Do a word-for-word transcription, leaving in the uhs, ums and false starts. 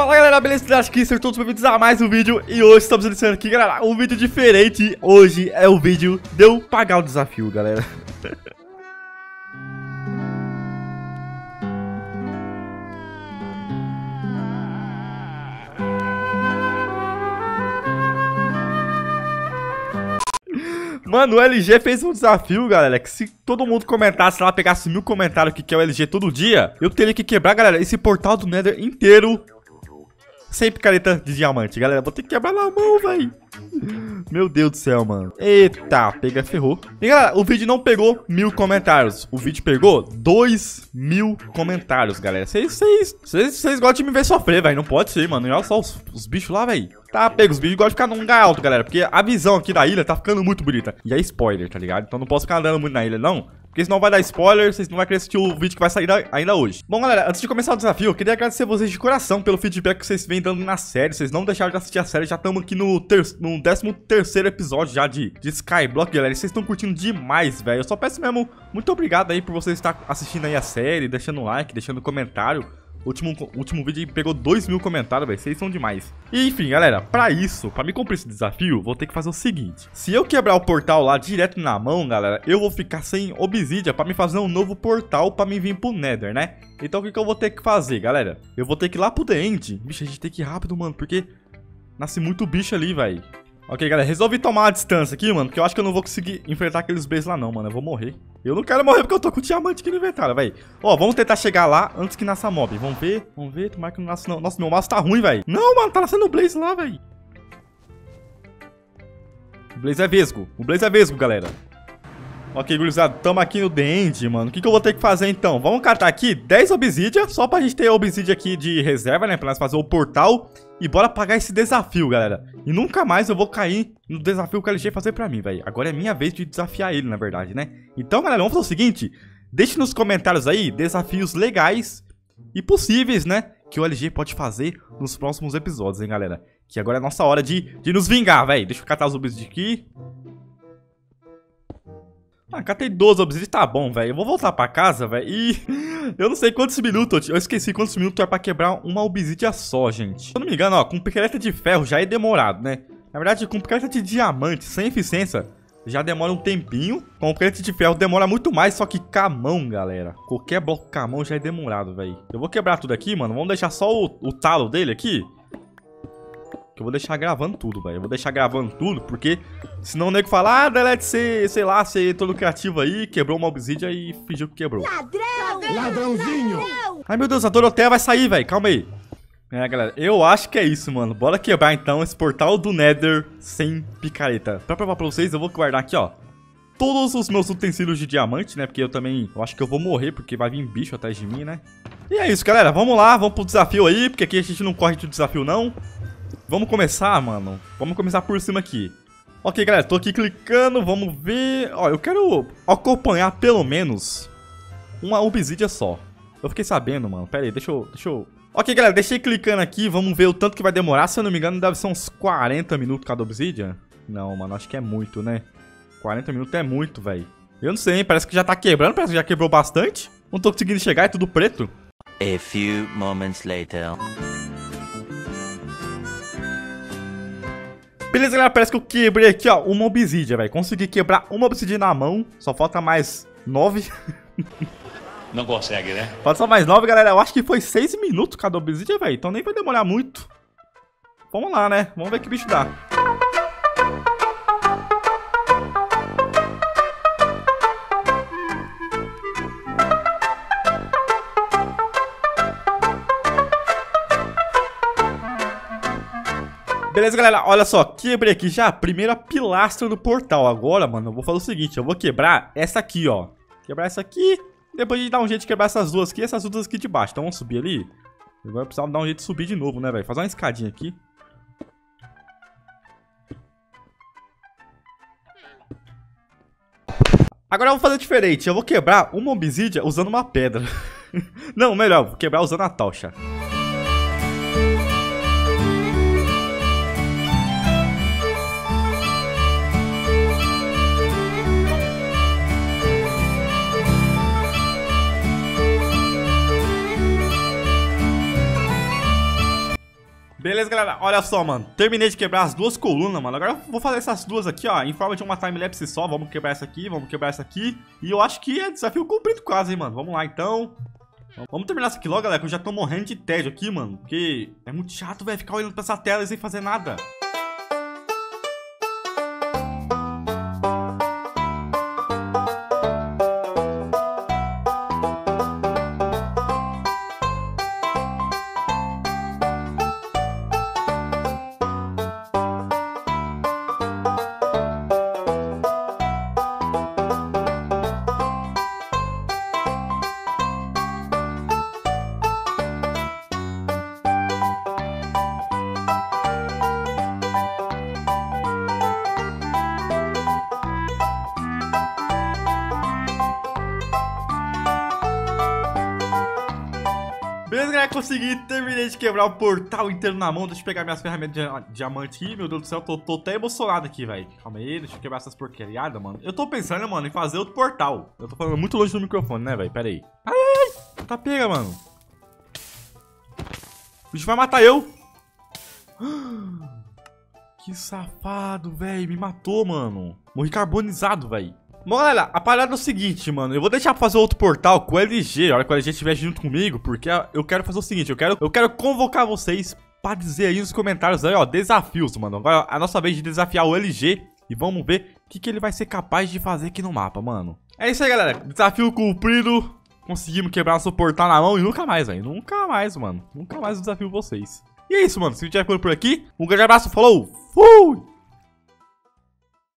Fala galera, beleza? Acho que sejam todos bem-vindos a mais um vídeo. E hoje estamos iniciando aqui, galera, um vídeo diferente. Hoje é o vídeo de eu pagar o desafio, galera. Mano, o L G fez um desafio, galera, que se todo mundo comentasse lá, pegasse mil comentários que é o L G todo dia, eu teria que quebrar, galera, esse portal do Nether inteiro sem picareta de diamante, galera. Vou ter que quebrar na mão, velho. Meu Deus do céu, mano. Eita, pega, ferrou. E, galera, o vídeo não pegou mil comentários. O vídeo pegou dois mil comentários, galera. Vocês gostam de me ver sofrer, velho. Não pode ser, mano. E olha só os, os bichos lá, velho. Tá, pega. Os bichos gostam de ficar num lugar alto, galera. Porque a visão aqui da ilha tá ficando muito bonita. E é spoiler, tá ligado? Então não posso ficar andando muito na ilha, não. Porque senão vai dar spoiler, vocês não vão querer assistir o vídeo que vai sair ainda hoje. Bom, galera, antes de começar o desafio, eu queria agradecer vocês de coração pelo feedback que vocês vêm dando na série. Vocês não deixaram de assistir a série, já estamos aqui no, ter no décimo terceiro episódio já de, de Skyblock, galera. E vocês estão curtindo demais, velho. Eu só peço mesmo, muito obrigado aí por vocês estar assistindo aí a série, deixando like, deixando comentário. O último, último vídeo pegou dois mil comentários, velho. Vocês são demais. E, enfim, galera, pra isso, pra me cumprir esse desafio, vou ter que fazer o seguinte. Se eu quebrar o portal lá direto na mão, galera, eu vou ficar sem obsidian pra me fazer um novo portal pra me vir pro Nether, né? Então o que, que eu vou ter que fazer, galera? Eu vou ter que ir lá pro The End. Bicho, a gente tem que ir rápido, mano, porque nasce muito bicho ali, velho. Ok, galera, resolvi tomar a distância aqui, mano, porque eu acho que eu não vou conseguir enfrentar aqueles blazes lá não, mano. Eu vou morrer. Eu não quero morrer porque eu tô com o diamante aqui no inventário, velho. Ó, vamos tentar chegar lá antes que nasça mob. Vamos ver, vamos ver, tomara que não nasce não. Nossa, meu mouse tá ruim, velho. Não, mano, tá nascendo o blaze lá, velho. O blaze é vesgo, o blaze é vesgo, galera. Ok, gurizada, tamo aqui no The End, mano. O que, que eu vou ter que fazer, então? Vamos catar aqui dez obsidian, só pra gente ter obsidian aqui de reserva, né? Pra nós fazer o portal. E bora pagar esse desafio, galera. E nunca mais eu vou cair no desafio que o L G fazer pra mim, velho. Agora é minha vez de desafiar ele, na verdade, né? Então, galera, vamos fazer o seguinte. Deixe nos comentários aí desafios legais e possíveis, né? Que o L G pode fazer nos próximos episódios, hein, galera? Que agora é a nossa hora de, de nos vingar, velho. Deixa eu catar os obsidian aqui. Ah, catei doze obsidian, tá bom, velho. Eu vou voltar pra casa, velho. E eu não sei quantos minutos, eu esqueci quantos minutos é pra quebrar uma obsidian só, gente. Se eu não me engano, ó, com picareta de ferro já é demorado, né? Na verdade, com picareta de diamante, sem eficiência, já demora um tempinho. Com picareta de ferro demora muito mais, só que com a mão, galera. Qualquer bloco com a mão já é demorado, velho. Eu vou quebrar tudo aqui, mano. Vamos deixar só o, o talo dele aqui. Que eu vou deixar gravando tudo, velho. Eu vou deixar gravando tudo, porque senão o nego fala, ah, delete, você, sei lá, você todo criativo aí, quebrou uma obsidian e fingiu que quebrou. Ladrão! Ladrãozinho! Ai, meu Deus, a Doroteia vai sair, velho. Calma aí. É, galera, eu acho que é isso, mano. Bora quebrar, então, esse portal do Nether sem picareta. Pra provar pra vocês, eu vou guardar aqui, ó, todos os meus utensílios de diamante, né? Porque eu também, eu acho que eu vou morrer, porque vai vir bicho atrás de mim, né? E é isso, galera. Vamos lá, vamos pro desafio aí, porque aqui a gente não corre de desafio, não. Vamos começar, mano. Vamos começar por cima aqui. Ok, galera, tô aqui clicando, vamos ver. Ó, eu quero acompanhar pelo menos uma obsidian só. Eu fiquei sabendo, mano. Pera aí, deixa eu, deixa eu... Ok, galera, deixei clicando aqui, vamos ver o tanto que vai demorar. Se eu não me engano, deve ser uns quarenta minutos cada obsidian. Não, mano, acho que é muito, né? quarenta minutos é muito, velho. Eu não sei, hein, parece que já tá quebrando, parece que já quebrou bastante. Não tô conseguindo chegar, é tudo preto. A few moments later. Beleza, galera, parece que eu quebrei aqui, ó, uma obsidian, velho. Consegui quebrar uma obsidian na mão. Só falta mais nove. Não consegue, né? Falta só mais nove, galera. Eu acho que foi seis minutos cada obsidian, velho. Então nem vai demorar muito. Vamos lá, né? Vamos ver que bicho dá. Beleza, galera, olha só, quebrei aqui já a primeira pilastra do portal. Agora, mano, eu vou fazer o seguinte, eu vou quebrar essa aqui, ó. Quebrar essa aqui, depois a gente dá um jeito de quebrar essas duas aqui e essas duas aqui de baixo. Então vamos subir ali. Agora eu precisava dar um jeito de subir de novo, né, velho? Fazer uma escadinha aqui. Agora eu vou fazer diferente, eu vou quebrar uma obsidian usando uma pedra. Não, melhor, vou quebrar usando a tocha. galera, olha só, mano. Terminei de quebrar as duas colunas, mano. Agora eu vou fazer essas duas aqui, ó, em forma de uma timelapse só. Vamos quebrar essa aqui, vamos quebrar essa aqui. E eu acho que é desafio cumprido quase, hein, mano. Vamos lá, então. Vamos terminar isso aqui logo, galera, que eu já tô morrendo de tédio aqui, mano. Porque é muito chato, velho, ficar olhando pra essa tela sem fazer nada. Beleza, galera, consegui, terminei de quebrar o portal inteiro na mão. Deixa eu pegar minhas ferramentas de diamante aqui. Meu Deus do céu, tô, tô até emocionado aqui, velho. Calma aí, deixa eu quebrar essas porqueriadas, mano. Eu tô pensando, mano, em fazer outro portal. Eu tô falando muito longe do microfone, né, velho? Pera aí. Ai, ai, ai. Tá pega, mano. O bicho vai matar eu. Que safado, velho. Me matou, mano. Morri carbonizado, velho. Bom, galera, a parada é o seguinte, mano. Eu vou deixar pra fazer outro portal com o L G. A hora que o L G estiver junto comigo. Porque eu quero fazer o seguinte. Eu quero, eu quero convocar vocês pra dizer aí nos comentários aí, ó, desafios, mano. Agora é a nossa vez de desafiar o L G. E vamos ver o que, que ele vai ser capaz de fazer aqui no mapa, mano. É isso aí, galera. Desafio cumprido. Conseguimos quebrar nosso portal na mão e nunca mais, velho. Nunca mais, mano. Nunca mais eu desafio vocês. E é isso, mano. Se o vídeo vai por aqui, um grande abraço. Falou. Fui!